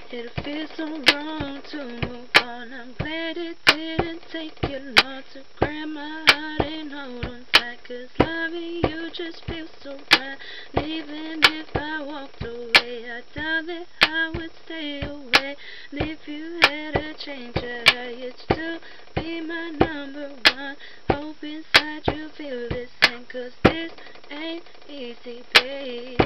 It feels so wrong to move on. I'm glad it didn't take you long to grab my heart and hold on tight. 'Cause loving you just feels so right. And even if I walked away, I doubt that I would stay away. And if you had a change of heart, you'd still be my number one. Hope inside you feel the same. 'Cause this ain't easy, babe.